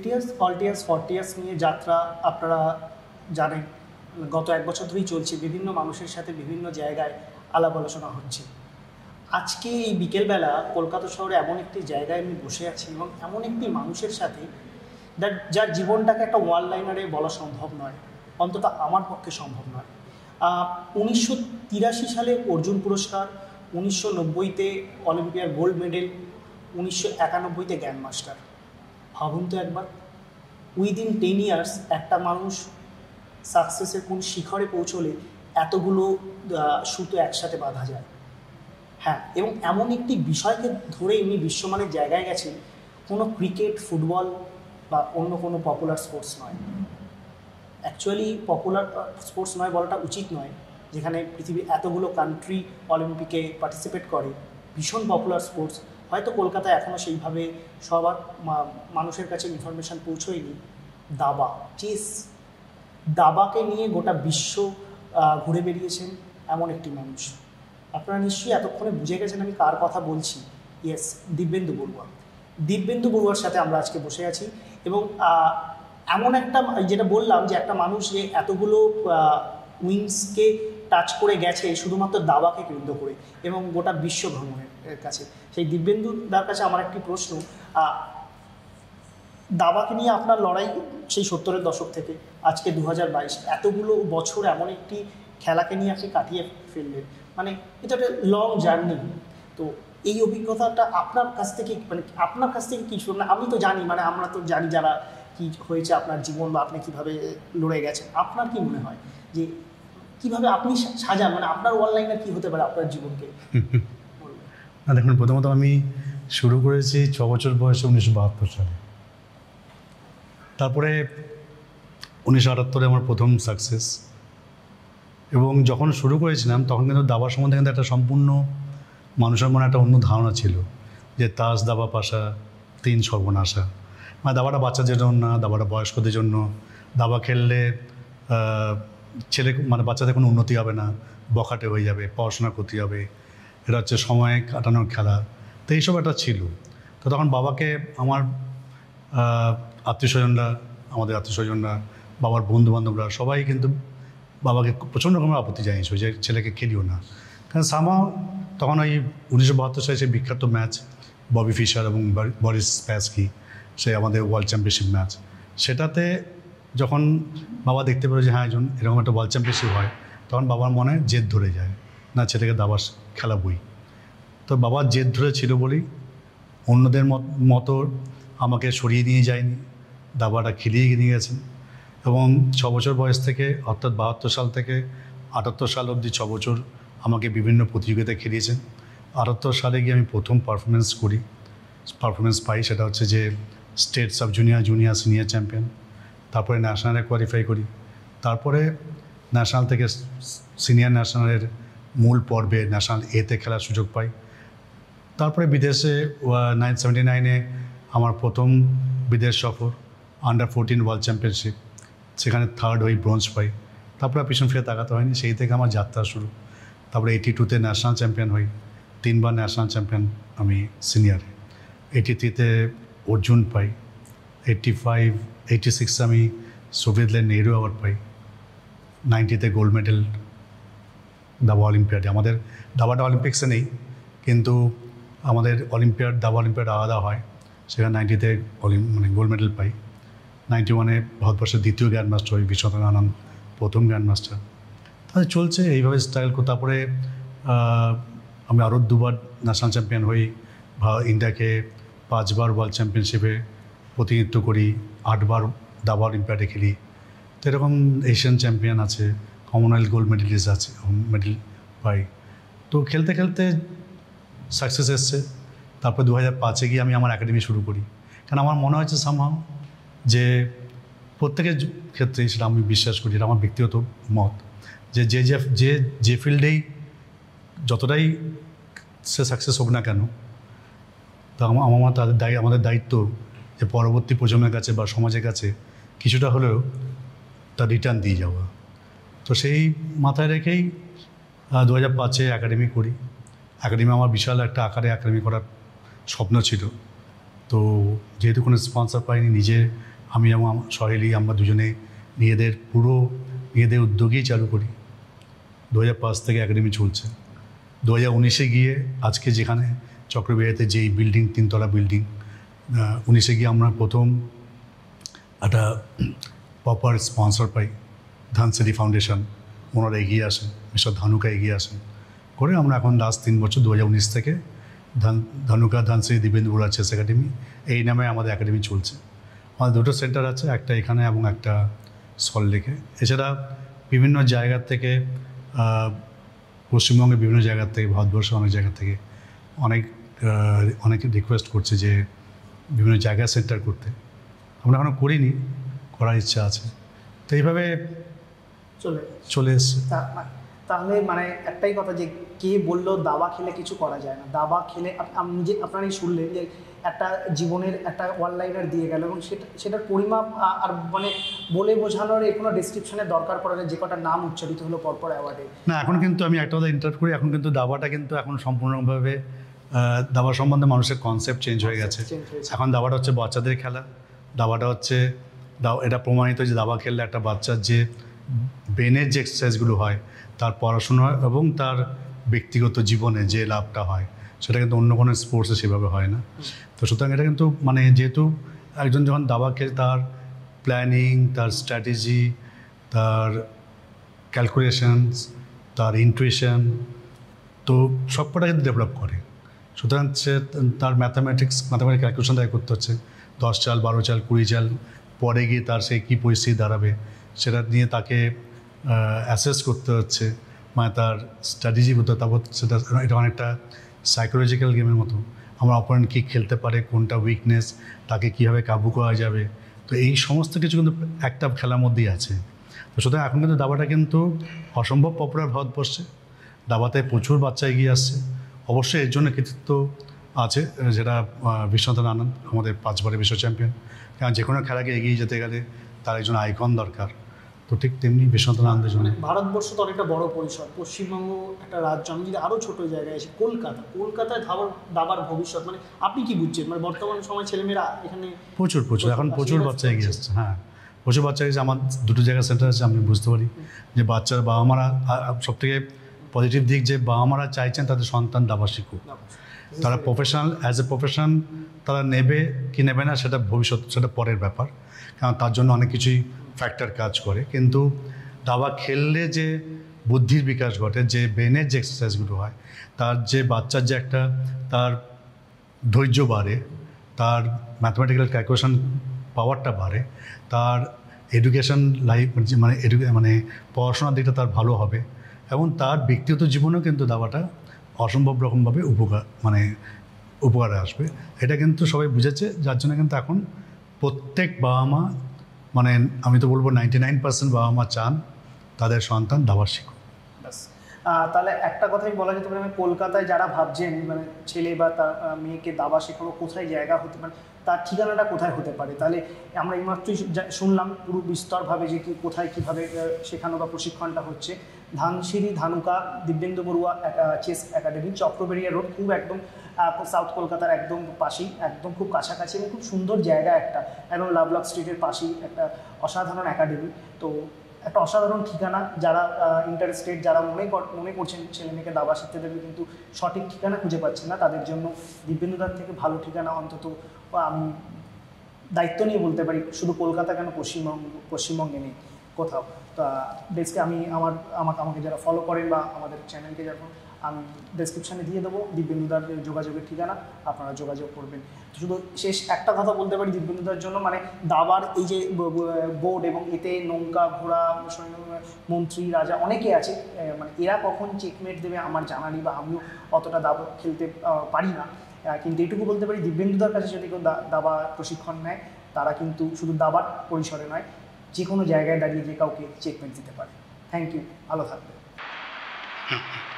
All tears 40 years নিয়ে যাত্রা আপনারা জানেন, গত 1 বছর ধরেই চলছে। বিভিন্ন মানুষের সাথে বিভিন্ন জায়গায় আলাপ আলোচনা হচ্ছে। আজকে এই বিকেলবেলা কলকাতা শহরে এমন একটি জায়গায় আমি বসে আছি এবং এমন একটি মানুষের সাথে যার জীবনটাকে একটা ওয়ান লাইনারে বলা সম্ভব নয়, অন্তত আমার পক্ষে সম্ভব নয়। 1983 সালে অর্জুন পুরস্কার, 1990-তে অলিম্পিয়ার গোল্ড মেডেল, 1991-তে গ্র্যান্ডমাস্টার। ভাবুন তো একবার, উইদিন 10 ইয়ার্স একটা মানুষ সাকসেসের কোন শিখরে পৌঁছলে এতগুলো সুতো একসাথে বাঁধা যায়। হ্যাঁ, এবং এমন একটি বিষয়কে ধরে এমনি বিশ্বমানের জায়গায় গেছে, কোনো ক্রিকেট, ফুটবল বা অন্য কোনো পপুলার স্পোর্টস নয়। অ্যাকচুয়ালি পপুলার স্পোর্টস নয় বলাটা উচিত নয়, যেখানে পৃথিবীর এতগুলো কান্ট্রি অলিম্পিকে পার্টিসিপেট করে, ভীষণ পপুলার স্পোর্টস। হয়তো কলকাতায় এখনও সেইভাবে সবার মানুষের কাছে ইনফরমেশান পৌঁছয়নি। দাবা, চেস, দাবাকে নিয়ে গোটা বিশ্ব ঘুরে বেরিয়েছেন এমন একটি মানুষ। আপনারা নিশ্চয়ই এতক্ষণে বুঝে গেছেন আমি কার কথা বলছি। ইয়েস, দিব্যেন্দু বড়ুয়া। দিব্যেন্দু বড়ুয়ার সাথে আমরা আজকে বসে আছি এবং এমন একটা, যেটা বললাম যে একটা মানুষ যে এতগুলো উইংসকে টাচ করে গেছে শুধুমাত্র দাবাকে কেন্দ্র করে এবং গোটা বিশ্ব ভ্রমণের কাছে। সেই দিব্যেন্দুদার কাছে আমার একটি প্রশ্ন, দাবাকে নিয়ে আপনার লড়াই সেই 70-এর দশক থেকে আজকে 2022, এতগুলো বছর এমন একটি খেলাকে নিয়ে আপনি কাটিয়ে ফেললেন, মানে এটা একটা লং জার্নি। তো এই অভিজ্ঞতাটা আপনার কাছ থেকে, মানে আপনার কাছ থেকে কিছু, মানে আমি তো জানি, মানে আমরা তো জানি যারা কি হয়েছে আপনার জীবন বা আপনি কীভাবে লড়ে গেছেন, আপনার কি মনে হয় যে কীভাবে আপনি সাজান, মানে আপনার অনলাইনে কী হতে পারে আপনার জীবনকে? না দেখুন, প্রথমত আমি শুরু করেছি 6 বছর বয়সে 1972 সালে। তারপরে 1978-এ আমার প্রথম সাকসেস। এবং যখন শুরু করেছিলাম তখন কিন্তু দাবার সম্বন্ধে কিন্তু একটা সম্পূর্ণ মানুষের মনে একটা অন্য ধারণা ছিল, যে তাস, দাবা, পাশা, 3 সর্বনাশা। মানে দাবাটা বাচ্চাদের জন্য না, দাবাটা বয়স্কদের জন্য। দাবা খেললে মানে বাচ্চাদের কোনো উন্নতি হবে না, বখাটে হয়ে যাবে, পড়াশোনার ক্ষতি হবে, এটা হচ্ছে সময় কাটানোর খেলা। তো এইসব একটা ছিল। তো তখন বাবাকে আমার আত্মীয়স্বজনরা, আমাদের আত্মীয়স্বজনরা, বাবার বন্ধুবান্ধবরা সবাই কিন্তু বাবাকে প্রচণ্ড রকমের আপত্তি জানিয়েছিল যে ছেলেকে খেলিও না। কারণ সামাও তখন ওই 1972 সালে সেই বিখ্যাত ম্যাচ ববি ফিশার এবং বরিস স্প্যাসকি, সে আমাদের ওয়ার্ল্ড চ্যাম্পিয়নশিপ ম্যাচ, সেটাতে যখন বাবা দেখতে পেল যে হ্যাঁ একজন এরকম একটা ওয়ার্ল্ড চ্যাম্পিয়নশিপ হয়, তখন বাবার মনে জেদ ধরে যায়, না ছেলেকে দাবা খেলাবই। তো বাবার জেদ ধরে ছিল বলেই অন্যদের মতো আমাকে সরিয়ে নিয়ে যায়নি, দাবাটা খেলিয়ে নিয়ে গেছেন। এবং 6 বছর বয়স থেকে, অর্থাৎ 72 সাল থেকে 78 সাল অবধি 6 বছর আমাকে বিভিন্ন প্রতিযোগিতায় খেলিয়েছেন। 78 সালে গিয়ে আমি প্রথম পারফরমেন্স পাই, সেটা হচ্ছে যে state sub junior senior champion. তারপরে ন্যাশনালে কোয়ালিফাই করি। তারপরে ন্যাশনাল থেকে সিনিয়র ন্যাশনালের মূল পর্বে ন্যাশনাল এতে খেলার সুযোগ পাই। তারপরে বিদেশে 1979-এ আমার প্রথম বিদেশ সফর, আন্ডার 14 ওয়ার্ল্ড চ্যাম্পিয়নশিপ, সেখানে 3rd হই, ব্রোঞ্জ পাই। তারপরে পিছন ফিরে তাকাতে হয়নি, সেই থেকে আমার যাত্রা শুরু। তারপরে 82-তে ন্যাশনাল চ্যাম্পিয়ন হই, 3 বার ন্যাশনাল চ্যাম্পিয়ন আমি সিনিয়রে। 83-তে অর্জুন পাই, 86-এ আমি সোভিয়েত নেহরু অ্যাওয়ার্ড পাই, 90-তে গোল্ড মেডেল দাবা অলিম্পিয়াডে। আমাদের দাবাটা অলিম্পিক্সে নেই, কিন্তু আমাদের দাবা অলিম্পিয়াড আলাদা হয়, সেখানে 90-তে গোল্ড মেডেল পাই। 91-এ ভারতবর্ষের দ্বিতীয় গ্র্যান্ডমাস্টার হই, বিশ্বনাথন আনন্দ প্রথম গ্র্যান্ডমাস্টার। তাহলে চলছে এইভাবে স্টাইল। তারপরে আমি আরও 2 বার ন্যাশনাল চ্যাম্পিয়ন হই, ইন্ডিয়াকে 5 বার ওয়ার্ল্ড চ্যাম্পিয়নশিপে প্রতিনিধিত্ব করি, 8 বার দাবা অলিম্পিয়াডে খেলি। তো এরকম এশিয়ান চ্যাম্পিয়ন আছে, কমনওয়েলথ গোল্ড মেডেলিস্ট আছে, মেডেল পাই। তো খেলতে খেলতে সাকসেস এসছে। তারপর 2005-এ গিয়ে আমি আমার একাডেমি শুরু করি, কারণ আমার মনে হয়েছে সামহাও যে প্রত্যেকের ক্ষেত্রেই, সেটা আমি বিশ্বাস করি, এটা আমার ব্যক্তিগত মত, যে যে ফিল্ডেই যতটাই সে সাকসেস হোক না কেন, তো আমাদের দায়িত্ব যে পরবর্তী প্রজন্মের কাছে বা সমাজের কাছে কিছুটা হলেও তার রিটার্ন দিয়ে যাওয়া। তো সেই মাথায় রেখেই 2005-এ একাডেমি করি। একাডেমি আমার বিশাল একটা আকারে একাডেমি করার স্বপ্ন ছিল। তো যেহেতু কোনো স্পন্সর পাইনি, নিজে আমি এবং আমার সহেলি আমরা দুজনে নিজেদের উদ্যোগেই চালু করি। 2005 থেকে একাডেমি চলছে। 2019-এ গিয়ে আজকে যেখানে চক্রবেরিয়াতে যেই বিল্ডিং, 3 তলা বিল্ডিং, 19-এ গিয়ে আমরা প্রথম একটা প্রপার স্পন্সর পাই, ধানসেরি ফাউন্ডেশন, ওনারা এগিয়ে আসেন, মিস্টার ধানুকা এগিয়ে আসেন করে আমরা এখন লাস্ট 3 বছর 2019 থেকে ধানুকা ধানসেরি দিব্যেন্দু বড়ুয়া চেস একাডেমি এই নামে আমাদের একাডেমি চলছে। আমাদের 2টো সেন্টার আছে, একটা এখানে এবং একটা সল্টলেকে। এছাড়া বিভিন্ন জায়গার থেকে, পশ্চিমবঙ্গের বিভিন্ন জায়গার থেকে, ভারতবর্ষের অনেক জায়গা থেকে অনেকে রিকোয়েস্ট করছে যে বিভিন্ন জায়গায় সেন্টার করতে। আমরা এখনও করিনি, করার ইচ্ছা আছে। তো এইভাবে চলে এসছে। তাহলে মানে একটাই কথা, যে কে বললো দাবা খেলে কিছু করা যায় না? দাবা খেলে আপনারাই শুনলেন যে একটা জীবনের একটা ওয়ানলাইনার দিয়ে গেল, এবং সেটার পরিমাপ আর মানে বলে বোঝানোর কোনো ডেসক্রিপশনের দরকার পড়ে না, যে কটা নাম উচ্চারিত হলো পরপর অ্যাওয়ার্ডে। না, এখন কিন্তু আমি একটা কথা ইন্টারাপ্ট করি, এখন কিন্তু দাবাটা কিন্তু এখন সম্পূর্ণভাবে দাবা সম্বন্ধে মানুষের কনসেপ্ট চেঞ্জ হয়ে গেছে। এখন দাবাটা হচ্ছে বাচ্চাদের খেলা। দাবাটা হচ্ছে এটা প্রমাণিত যে দাবা খেললে একটা বাচ্চার যে ব্রেনের যে এক্সারসাইজগুলো হয়, তার পড়াশোনা এবং তার ব্যক্তিগত জীবনে যে লাভটা হয়, সেটা কিন্তু অন্য কোনো স্পোর্টসে সেভাবে হয় না। তো সুতরাং এটা কিন্তু মানে যেহেতু একজন যখন দাবা খেলে, তার প্ল্যানিং, তার স্ট্র্যাটেজি, তার ক্যালকুলেশনস, তার ইনটুইশন, তো সবকটা কিন্তু ডেভেলপ করে। সুতরাং সে তার ম্যাথামেটিক ক্যালকুলেশন তাকে করতে হচ্ছে, 10 চাল, 12 চাল, 20 চাল পরে গিয়ে তার সে কী পরিস্থিতি দাঁড়াবে সেটা নিয়ে তাকে অ্যাসেস করতে হচ্ছে, মানে তার স্ট্র্যাটেজি করতে। তারপর সেটা এটা অনেকটা সাইকোলজিক্যাল গেমের মতো। আমরা অপোনেন্ট কী খেলতে পারে, কোনটা উইকনেস, তাকে কীভাবে কাবু করা যাবে, তো এই সমস্ত কিছু কিন্তু একটা খেলার মধ্যেই আছে। তো সুতরাং এখন কিন্তু দাবাটা কিন্তু অসম্ভব পপুলার ভারতবর্ষে। দাবাতে প্রচুর বাচ্চা এগিয়ে আসছে। অবশ্যই এর জন্য কৃতিত্ব আছে, যেটা বিশ্বনাথন আনন্দ, আমাদের 5 বারের বিশ্ব চ্যাম্পিয়ন। কারণ যে কোনো খেলাকে এগিয়ে যেতে গেলে তার একজন আইকন দরকার। তো ঠিক তেমনি বিশ্বনাথন আনন্দের জন্য ভারতবর্ষ তো অনেকটা বড় পরিসর, পশ্চিমবঙ্গ একটা রাজ্য। আমি যদি আরও ছোটো জায়গায় আছি, কলকাতায় দাবার ভবিষ্যৎ মানে আপনি কি বুঝছেন? মানে বর্তমান সময় ছেলেমেয়েরা এখানে প্রচুর এখন প্রচুর বাচ্চা এগিয়ে আসছে। হ্যাঁ, প্রচুর বাচ্চা এগিয়েছে। আমার 2টো জায়গায় সেন্টার আছে, আমি বুঝতে পারি যে বাচ্চার বাবা মারা, সবথেকে পজিটিভ দিক যে বাবা মারা চাইছেন তাদের সন্তান দাবা শিখুক। তারা অ্যাজ এ প্রফেশন তারা নেবে কি নেবে না সেটা ভবিষ্যৎ, সেটা পরের ব্যাপার, কারণ তার জন্য অনেক কিছুই ফ্যাক্টর কাজ করে। কিন্তু দাবা খেললে যে বুদ্ধির বিকাশ ঘটে, যে ব্রেনের যে এক্সারসাইজগুলো হয়, তার যে বাচ্চার যে একটা তার ধৈর্য বাড়ে, তার ম্যাথমেটিক্যাল ক্যালকুলেশন পাওয়ারটা বাড়ে, তার এডুকেশন লাইফ মানে পড়াশোনার দিকটা তার ভালো হবে, এবং তার ব্যক্তিগত জীবনেও কিন্তু দাবাটা অসম্ভব রকমভাবে উপকারে আসবে। এটা কিন্তু সবাই বুঝেছে, যার জন্য কিন্তু এখন প্রত্যেক বাবা মা, মানে আমি তো বলবো 99% বাবা মা চান তাদের সন্তান দাবা শিখুক। তাহলে একটা কথাই বলা যেতে পারে, কলকাতায় যারা ভাবছেন মানে ছেলে বা তার মেয়েকে দাবা শেখানো, কোথায় জায়গা হতে পারে, তার ঠিকানাটা কোথায় হতে পারে? তাহলে আমরা এইমাত্রই শুনলাম পুরো বিস্তরভাবে যে কোথায় কীভাবে শেখানো বা প্রশিক্ষণটা হচ্ছে। Dhansiri Dhanuka Dibyendu Barua chess academy, Chakraberia road, খুব একদম সাউথ কলকাতার একদম পাশেই, একদম খুব কাছাকাছি, এবং খুব সুন্দর জায়গা একটা, একদম লাভলক স্ট্রিটের পাশেই একটা অসাধারণ একাডেমি। তো একটা অসাধারণ ঠিকানা। যারা ইন্টারেস্টেড, যারা মনে করছেন ছেলে মেয়েকে দাবা শিখতে দেবে কিন্তু সঠিক ঠিকানা খুঁজে পাচ্ছেন না, তাদের জন্য দিব্যেন্দুদার থেকে ভালো ঠিকানা অন্তত আমি দায়িত্ব নিয়ে বলতে পারি, শুধু কলকাতা কেন, পশ্চিমবঙ্গে নেই কোথাও। তা ডেস্কে আমাকে যারা ফলো করেন বা আমাদের চ্যানেলকে যখন আমি ডেসক্রিপশানে দিয়ে দেবো দিব্যেন্দুদার যোগাযোগের ঠিকানা, আপনারা যোগাযোগ করবেন। শুধু শেষ একটা কথা বলতে পারি দিব্যেন্দুদার জন্য, মানে দাবার এই যে বোর্ড, এবং এতে নৌকা, ঘোড়া, মন্ত্রী, রাজা অনেকে আছে, মানে এরা কখন চেকমেট দেবে আমার জানা নেই, বা আমিও অতটা দাবা খেলতে পারি না। কিন্তু এইটুকু বলতে পারি, দিব্যেন্দুদার কাছে যদি কেউ দাবা প্রশিক্ষণ নেয়, তারা কিন্তু শুধু দাবার পরিসরে নয়, যে কোনো জায়গায় দাঁড়িয়ে যে কাউকে চেকমেট দিতে পারে। থ্যাংক ইউ, ভালো থাকবে।